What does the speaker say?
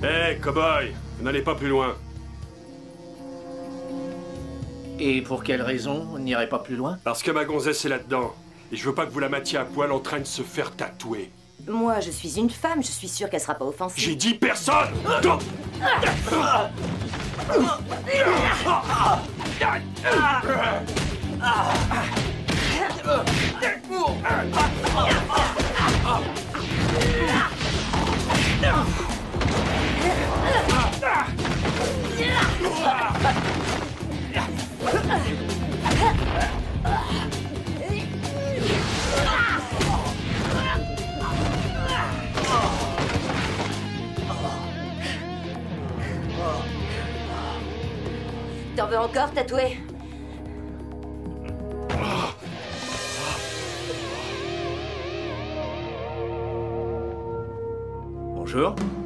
Hé, cow-boy, vous n'allez pas plus loin. Et pour quelle raison on n'irait pas plus loin? Parce que ma gonzesse est là-dedans. Et je veux pas que vous la mattiez à poil en train de se faire tatouer. Moi, je suis une femme, je suis sûre qu'elle sera pas offensive. J'ai dit personne! Non. T'en veux encore tatouer? Bonjour.